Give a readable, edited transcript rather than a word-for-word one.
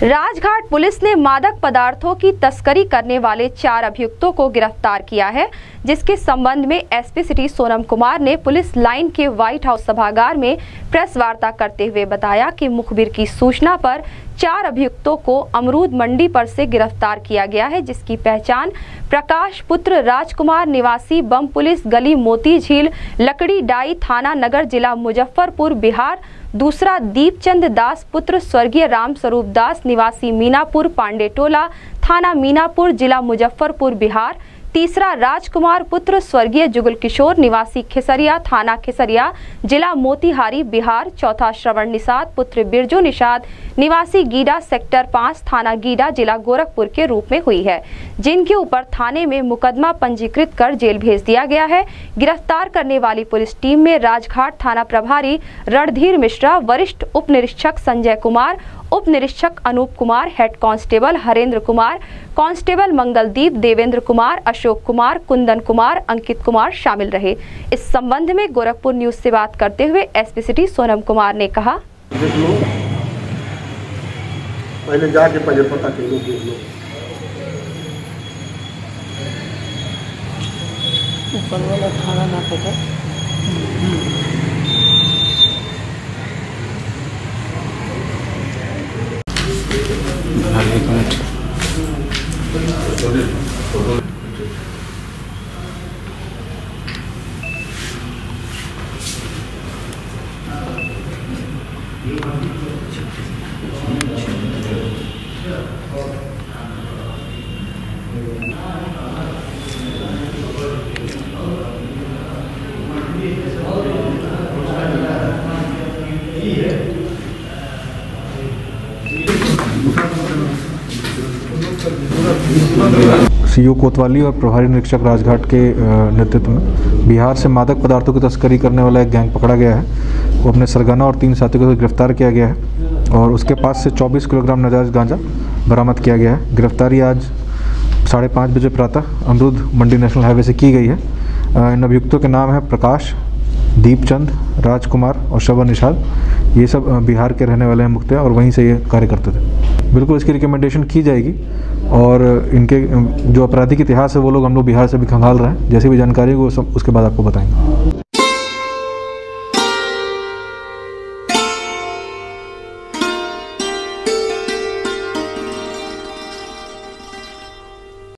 Rajghat police ने मादक पदार्थों की तस्करी करने वाले 4 अभियुक्तों को गिरफ्तार किया है, जिसके संबंध में एसपी सिटी सोनम कुमार ने पुलिस लाइन के व्हाइट हाउस सभागार में प्रेस वार्ता करते हुए बताया कि मुखबिर की सूचना पर 4 अभियुक्तों को अमरूद मंडी पर से गिरफ्तार किया गया है, जिसकी पहचान प्रकाश पुत्र राजकुमार निवासी बम पुलिस गली मोती झील लकड़ी डाई थाना नगर जिला मुजफ्फरपुर बिहार, दूसरा दीपचंद दास पुत्र स्वर्गीय राम स्वरूप दास निवासी मीनापुर पांडेटोला थाना मीनापुर जिला मुजफ्फरपुर बिहार, तीसरा राजकुमार पुत्र स्वर्गीय जुगल किशोर निवासी खिसरिया थाना खिसरिया जिला मोतिहारी बिहार, चौथा श्रवण निषाद पुत्र बिरजू निषाद निवासी गीडा सेक्टर 5 थाना गीडा जिला गोरखपुर के रूप में हुई है, जिनके ऊपर थाने में मुकदमा पंजीकृत कर जेल भेज दिया गया है। गिरफ्तार करने वाली पुलिस टीम में राजघाट थाना प्रभारी रणधीर मिश्रा, वरिष्ठ उप निरीक्षक संजय कुमार, उप निरीक्षक Anup Kumar, head constable Harendra Kumar, constable Mangaldeep, Devendra Kumar, Ashok Kumar, Kundan Kumar, Ankit Kumar शामिल रहे। इस संबंध में गोरखपुर न्यूज से बात करते हुए एसपी सिटी सोनम कुमार ने कहा, पहले जाके पहले पता कर लो, देख लो। ऊपर वाला थाना ना पता। एक मिनट। सीओ कोतवाली और प्रभारी निरीक्षक राजघाट के नेतृत्व में बिहार से मादक पदार्थों की तस्करी करने वाला एक गैंग पकड़ा गया है। वो अपने सरगना और 3 साथियों को गिरफ्तार किया गया है और उसके पास से 24 किलोग्राम नाजायज गांजा बरामद किया गया है। गिरफ्तारी आज 5:30 बजे प्रातः अमरूद मंडी नेशनल हाईवे से की गई है। इन अभियुक्तों के नाम है प्रकाश, दीपचंद, राजकुमार और श्रवण निषाद। ये सब बिहार के रहने वाले हैं मुख्य और वहीं से ये कार्य करते थे। बिल्कुल इसकी रिकमेंडेशन की जाएगी और इनके जो आपराधिक इतिहास है वो लोग हम लोग बिहार से भी खंगाल रहे हैं। जैसी भी जानकारी वो सब उसके बाद आपको बताएंगे।